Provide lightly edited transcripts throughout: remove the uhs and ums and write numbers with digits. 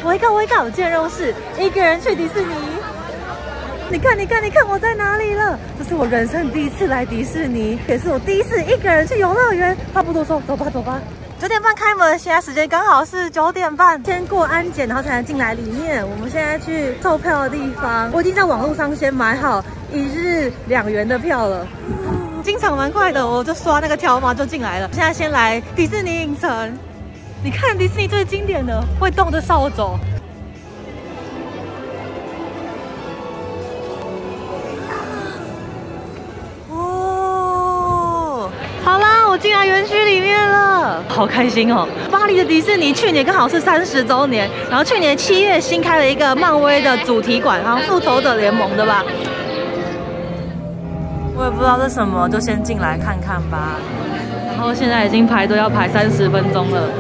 我今天任务是一个人去迪士尼。你看，我在哪里了？这是我人生第一次来迪士尼，也是我第一次一个人去游乐园。话不多说，走吧。9点半开门，现在时间刚好是9点半，先过安检，然后才能进来里面。我们现在去售票的地方，我已经在网络上先买好1日2元的票了。进场蛮快的，我就刷那个条码就进来了。现在先来迪士尼影城，你看迪士尼最经典的会动的扫帚。好啦，我进来园区里面了，好开心哦！巴黎的迪士尼去年刚好是30周年，然后去年7月新开了一个漫威的主题馆，好像复仇者联盟的吧。我也不知道是什么，就先进来看看吧。然后现在已经排队要排30分钟了。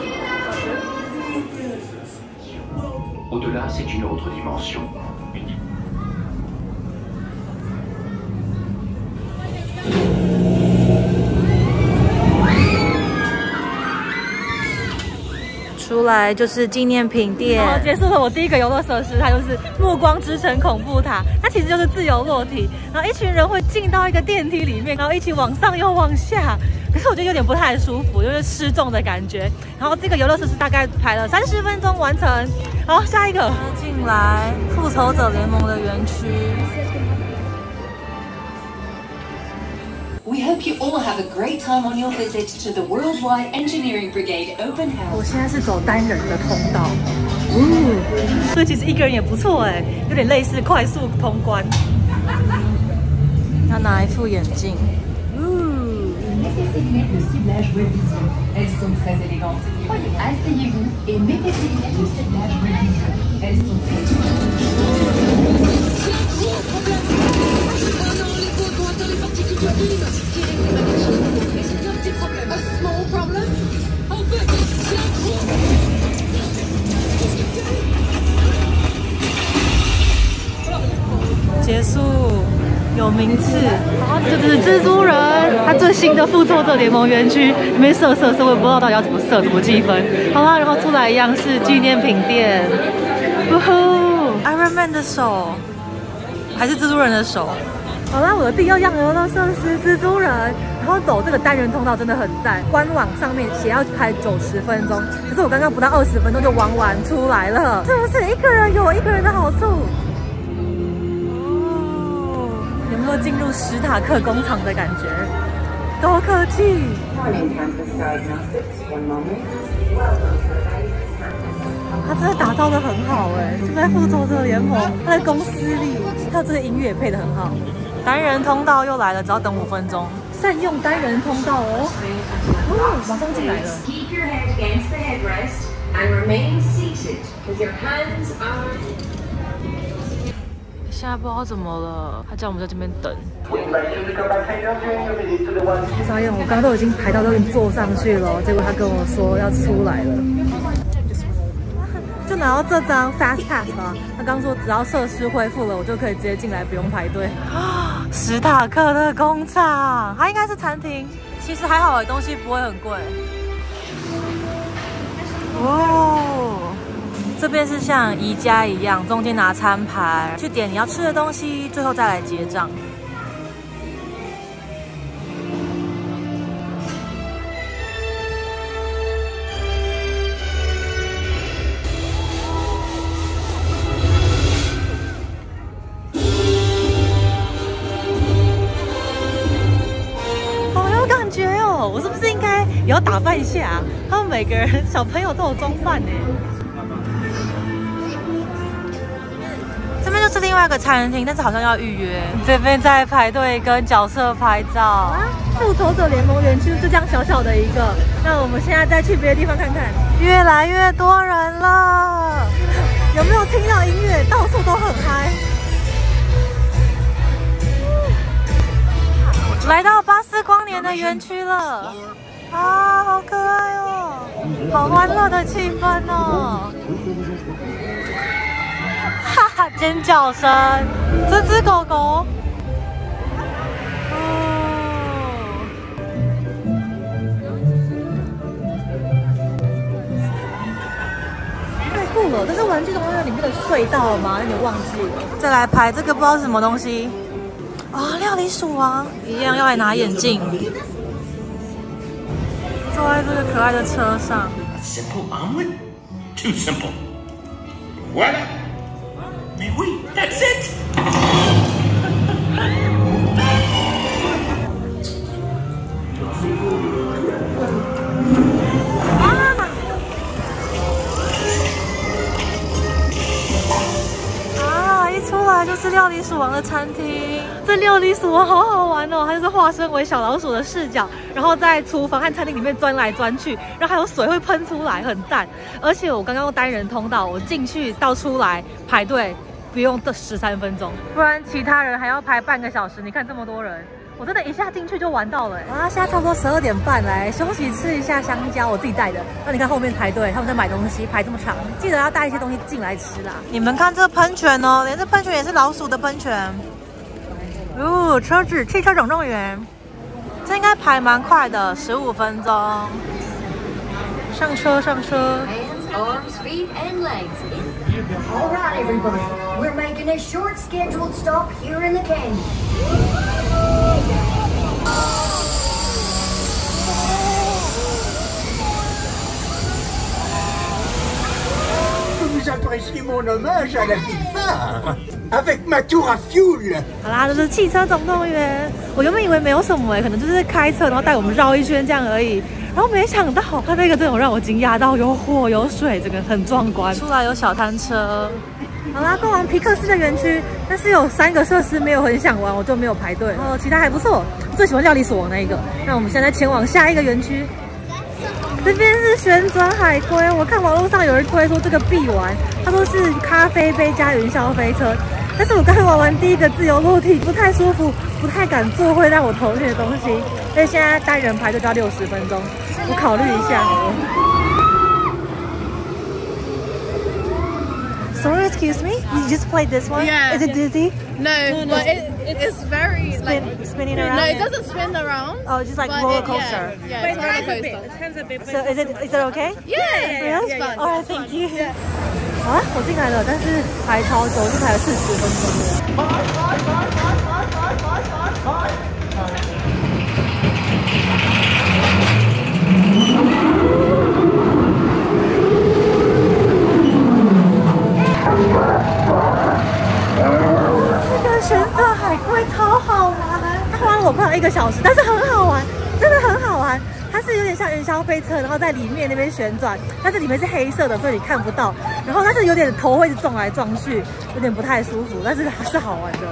Au-delà, c'est une autre dimension. 出来就是纪念品店，然后结束了我第一个游乐设施，它就是暮光之城恐怖塔，它其实就是自由落体，然后一群人会进到一个电梯里面，然后一起往上又往下，可是我觉得有点不太舒服，就是失重的感觉。然后这个游乐设施大概排了30分钟完成，好，下一个进来复仇者联盟的园区。 We hope you all have a great time on your visit to the Worldwide Engineering Brigade Open House. 我现在是走单人的通道，所以其实一个人也不错哎，有点类似快速通关。要拿一副眼镜。 Le ciblage Web Vision. Elles sont très élégantes. Asseyez-vous et mettez ces lunettes au ciblage Web Vision. Elles sont très 结束，有名次。这就是蜘蛛人，它最新的复仇者联盟园区里面射，我也不知道到底要怎么射，怎么计分。好啦，然后出来一样是纪念品店。Iron Man 的手，还是蜘蛛人的手。好啦，我的第2样游乐设施蜘蛛人，然后走这个单人通道真的很赞。官网上面写要排90分钟，可是我刚刚不到20分钟就玩完出来了，是不是一个人有一个人的好处？有没有进入史塔克工厂的感觉？高科技。他真的打造的很好哎，就在复仇者联盟，他的公司里，他这个音乐也配得很好。单人通道又来了，只要等5分钟。善用单人通道哦。马上进来了。 Keep your head against the headrest and remain seated with your hands on. 现在不知道怎么了，他叫我们在这边等。傻眼，我刚刚都已经排到都已经坐上去了，结果他跟我说要出来了。就拿到这张 Fast Pass 吧，他刚说只要设施恢复了，我就可以直接进来，不用排队。史塔克的工厂，它应该是餐厅，其实还好，东西不会很贵。哦，这边是像宜家一样，中间拿餐盘去点你要吃的东西，最后再来结账。我是不是应该也要打扮一下啊？他们每个人小朋友都有装扮呢。这边就是另外一个餐厅，但是好像要预约。这边在排队跟角色拍照啊。复仇者联盟园区就这样小小的一个，那我们现在再去别的地方看看。越来越多人了，有没有听到音乐？到处都很嗨。来到巴斯光年的园区了，啊，好可爱哦，好欢乐的气氛哦！哈哈，尖叫声，这只狗狗，太酷了，这是玩具总动员里面的隧道吗？有点忘记了。再来排这个不知道是什么东西啊，料理鼠王一样要来拿眼镜，坐在这个可爱的车上。 Simple omelet? Too simple. Voila! Mais oui, that's it! 一出来就是料理鼠王的餐厅。这料理鼠王好好玩哦，它就是化身为小老鼠的视角，然后在厨房和餐厅里面钻来钻去，然后还有水会喷出来，很赞。而且我刚刚用单人通道，我进去到出来排队不用13分钟，不然其他人还要排半个小时。你看这么多人。我真的一下进去就玩到了啊！现在差不多12点半，来休息吃一下香蕉，我自己带的。那你看后面排队，他们在买东西，排这么长，记得要带一些东西进来吃啦。你们看这个喷泉哦，连这喷泉也是老鼠的喷泉。哦，车子汽车总动员，这应该排蛮快的，15分钟。上车，上车。 Hands, arms, feet, and legs. All right, everybody. We're making a short scheduled stop here in the canyon. Vous adressiez mon hommage à la ville phare avec ma tour à fuel. 好啦，这是汽车总动员。我原本以为没有什么可能就是开车，然后带我们绕一圈这样而已。然后没想到，它那个真的让我惊讶到，有火有水，整个很壮观。出来有小摊车。好啦，逛完皮克斯的园区，但是有3个设施没有很想玩，我就没有排队。然后其他还不错，我最喜欢料理鼠王那一个。那我们现在前往下一个园区。 这边是旋转海龟，我看网络上有人推说这个必玩，他说是咖啡杯加云霄飞车，但是我刚玩完第一个自由落体，不太舒服，不太敢做会让我头晕的东西，所以现在单人排队就要60分钟，我考虑一下。Sorry, excuse me. You just played this one? Yeah. Is it dizzy? No, but it's very spinning around. No, it doesn't spin around. Oh, just like roller coaster. Yeah, it's roller coaster. So is it okay? Yeah, Really? it's fun. Alright, thank you. 好啊，我进来了，但是排超久，就排了40分这个旋转海龟超好玩，它花了我快要1个小时，但是很好玩，真的很好玩。它是有点像云霄飞车，然后在里面那边旋转，但是里面是黑色的，所以你看不到。然后它是有点头会撞来撞去，有点不太舒服，但是还是好玩的。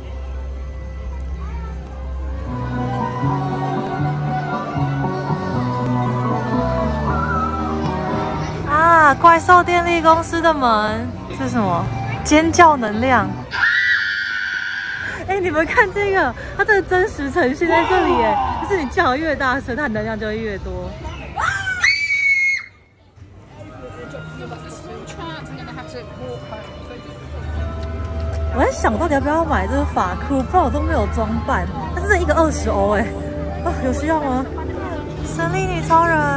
啊！怪兽电力公司的门，这是什么？尖叫能量。哎，你们看这个，它这个真实呈现在这里，哎，就是你叫越大声，它能量就会越多。我在想，到底要不要买这个发箍？不然我都没有装扮。但是这一个20欧，哎，啊，有需要吗？神力女超人，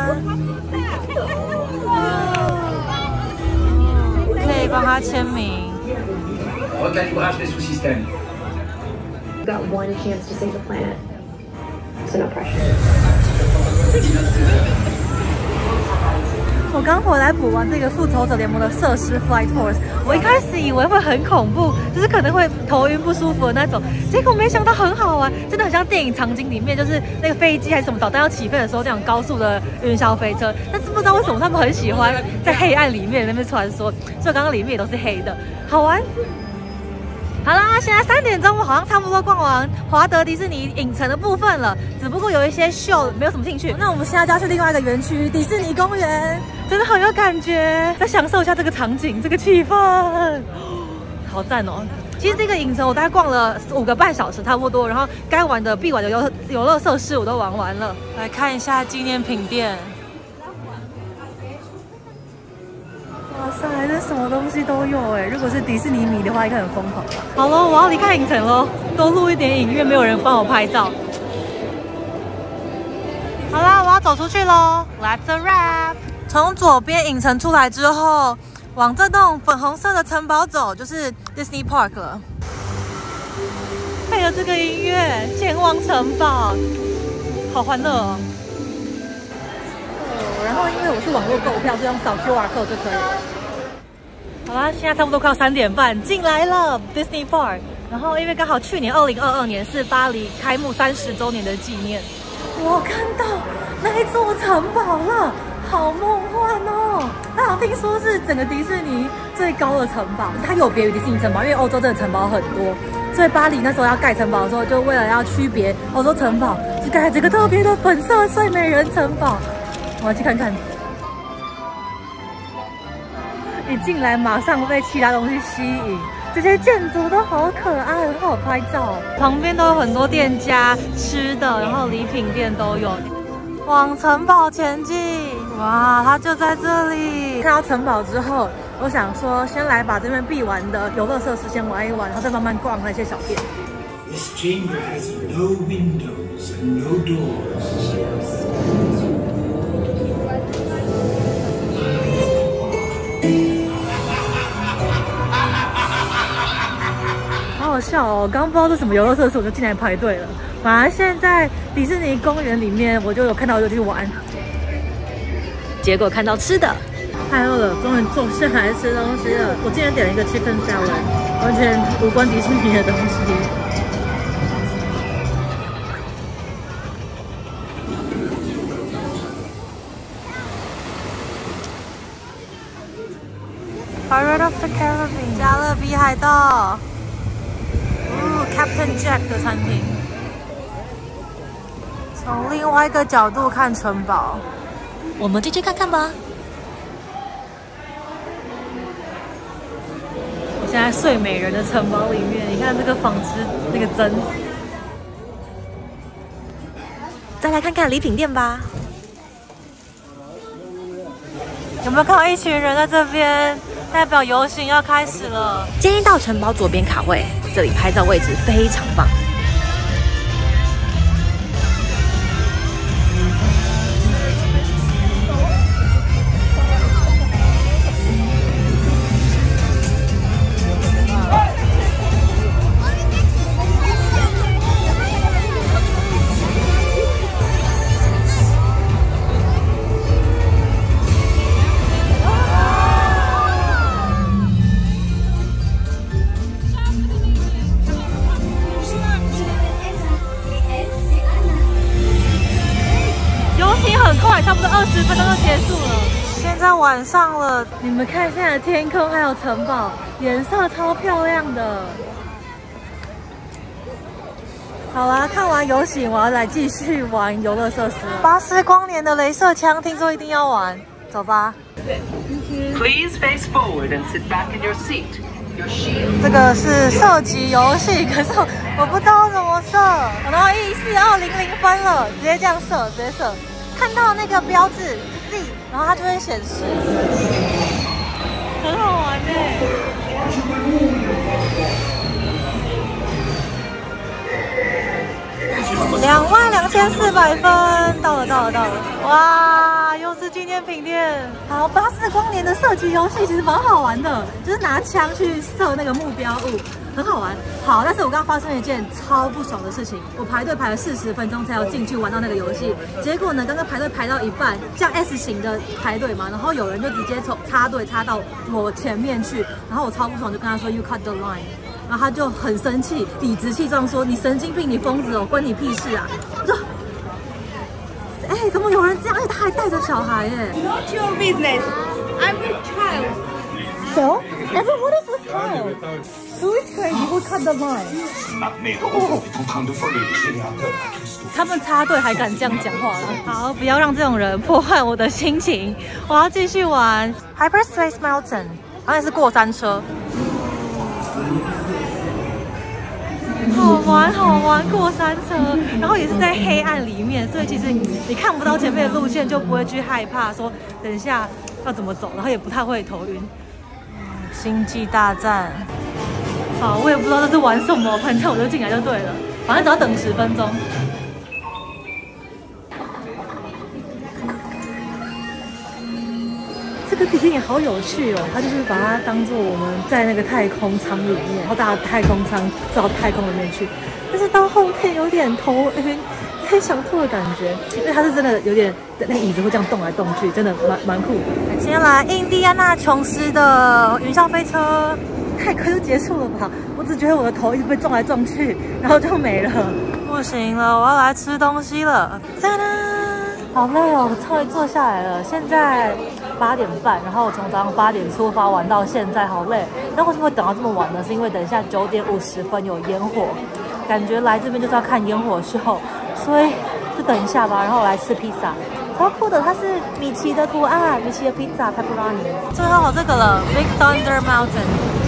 可以帮她签名。 Recalibrage des sous-systèmes. You've got one chance to save the planet, so no pressure. 我刚回来补完这个复仇者联盟的设施 Flight Force， 我一开始以为会很恐怖，就是可能会头晕不舒服的那种，结果没想到很好玩，真的很像电影场景里面，就是那个飞机还是什么导弹要起飞的时候，这样高速的云霄飞车。但是不知道为什么他们很喜欢在黑暗里面那边穿梭，所以刚刚里面也都是黑的，好玩。好啦，现在3点钟，我好像差不多逛完华德迪士尼影城的部分了，只不过有一些秀没有什么兴趣。那我们现在就要去另外一个园区——迪士尼公园，真的很有感觉，再享受一下这个场景、这个气氛，好赞哦！其实这个影城我大概逛了5个半小时差不多，然后该玩的必玩的游乐设施我都玩完了。来看一下纪念品店。哇塞，这什么东西都有哎！如果是迪士尼迷的话，应该很疯狂吧？好了，我要离开影城喽，多录一点影，因为没有人帮我拍照。好啦，我要走出去喽 ，Let's a wrap。从左边影城出来之后， 往这栋粉红色的城堡走，就是 Disney Park 了。配合这个音乐，前往城堡，好欢乐哦！然后因为我是网络购票，就用扫 QR code 就可以了。好啦，现在差不多快要3点半，进来了 Disney Park。然后因为刚好去年2022年是巴黎开幕30周年的纪念，我看到那一座城堡了。好梦幻哦！那好，听说是整个迪士尼最高的城堡，它有别于迪士尼城堡，因为欧洲真的城堡很多，所以巴黎那时候要盖城堡的时候，就为了要区别欧洲城堡，就盖这个特别的粉色睡美人城堡。我要去看看。一进来马上被其他东西吸引，这些建筑都好可爱，很好拍照。旁边都有很多店家吃的，然后礼品店都有。往城堡前进，哇，它就在这里。看到城堡之后，我想说，先来把这边必玩的游乐设施先玩一玩，然后再慢慢逛那些小店。 This chamber has no windows and no doors. 好好笑哦！刚不知道是什么游乐设施，我就进来排队了。反而现在迪士尼公园里面，我就有看到就去玩，结果看到吃的，太饿了，终于坐下来吃东西了。我竟然点了一个 chicken salad， 完全无关迪士尼的东西。Pirate of the Caribbean， 加勒比海盗。Captain Jack 的餐厅，从另外一个角度看城堡，我们进去看看吧。我现在睡美人的城堡里面，你看这个纺织那个针。再来看看礼品店吧，有没有看到一群人在这边？代表游行要开始了。建议到城堡左边卡位，这里拍照位置非常棒。差不多20分钟就结束了。现在晚上了，你们看现在的天空还有城堡，颜色超漂亮的。好啦，看完游行，我要来继续玩游乐设施了。巴斯光年的雷射枪，听说一定要玩，走吧。 Please face forward and sit back in your seat. Your shield. 这个是射击游戏，可是我不知道怎么射。然后14200分了，直接这样射，直接射。看到那个标志 Z， 然后它就会显示，很好玩耶。22400分，到了！哇，又是纪念品店。好，巴斯光年的射击游戏其实蛮好玩的，就是拿枪去射那个目标物，很好玩。好，但是我刚刚发生了一件超不爽的事情，我排队排了40分钟才有进去玩到那个游戏。结果呢，刚刚排队排到一半，像 S 型的排队嘛，然后有人就直接从插队插到我前面去，然后我超不爽，就跟他说 You cut the line。然后他就很生气，理直气壮说：“你神经病，你疯子哦，关你屁事啊！”我说：“哎，怎么有人这样？而且他还带着小孩耶 Not your business. I'm with child. So, everyone is with child. Who is crazy? Who cut the line? 他们插队还敢这样讲话了？好，不要让这种人破坏我的心情。我要继续玩 Hyperspace Mountain， 好像是过山车。好玩过山车，然后也是在黑暗里面，所以其实你看不到前面的路线，就不会去害怕说等一下要怎么走，然后也不太会头晕。星际大战，好，我也不知道这是玩什么，反正我就进来就对了，反正只要等10分钟。这个体验也好有趣哦，它就是把它当做我们在那个太空舱里面，然后搭太空舱到太空里面去，但是到后面有点头晕。很想吐的感觉，因为它是真的有点那个椅子会这样动来动去，真的蛮酷的。今天来印第安纳琼斯的云霄飞车，太快就结束了吧？我只觉得我的头一直被撞来撞去，然后就没了。不行了，我要来吃东西了。哒哒，好累哦，终于坐下来了。现在8点半，然后我从早上8点出发玩到现在，好累。那为什么会等到这么晚呢？是因为等一下9点50分有烟火，感觉来这边就是要看烟火秀。所以就等一下吧，然后我来吃披萨，超酷的，它是米奇的图案，米奇的披萨 pepperoni。最后这个了 ，Big Thunder Mountain。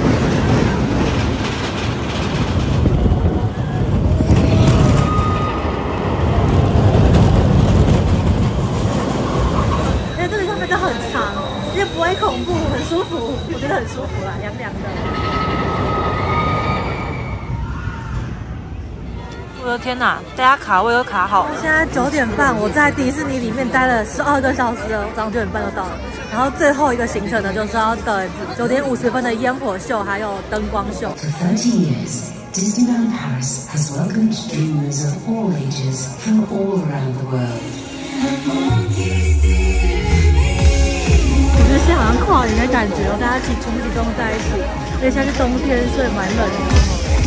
因为这里上面就很长，也不会恐怖，很舒服，我觉得很舒服啦，凉凉的。我的天哪！大家卡位都卡好。现在9点半，我在迪士尼里面待了12个小时了，早上9点半就到了。然后最后一个行程呢，就是要等9点50分的烟火秀，还有灯光秀。 For 30 years, Disneyland Paris has welcomed dreamers of all ages from all around the world. 我觉得是好像跨年的感觉哦，大家全部集中在一起。因为现在是冬天，所以蛮冷的。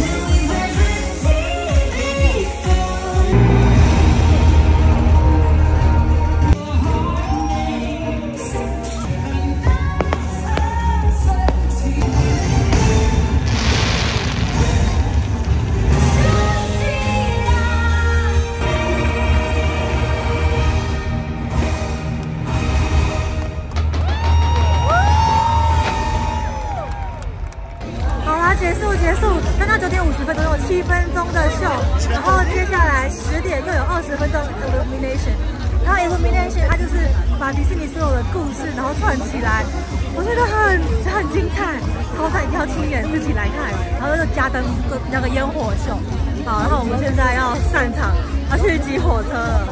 结束，刚刚9点50分，总有7分钟的秀，然后接下来10点又有20分钟 illumination， 然后 illumination 它就是把迪士尼所有的故事然后串起来，我觉得很精彩，超赞，一定要亲眼自己来看，然后就加灯那个烟火秀。好，然后我们现在要散场，要去挤火车了。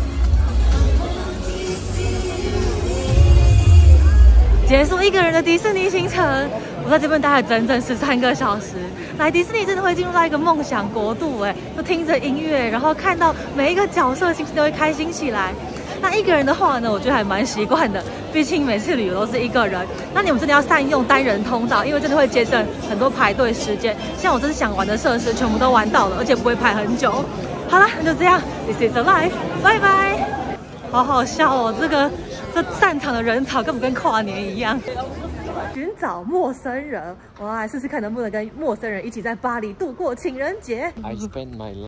结束一个人的迪士尼行程，我在这边待了整整13个小时。来迪士尼真的会进入到一个梦想国度，就听着音乐，然后看到每一个角色，心情都会开心起来。那一个人的话呢，我觉得还蛮习惯的，毕竟每次旅游都是一个人。那你们真的要善用单人通道，因为真的会节省很多排队时间。像我这次想玩的设施全部都玩到了，而且不会排很久。好了，那就这样 ，This is Alive， 拜拜。好好笑哦，这散场的人潮根本跟跨年一样。寻找陌生人，我要来试试看能不能跟陌生人一起在巴黎度过情人节。I spend my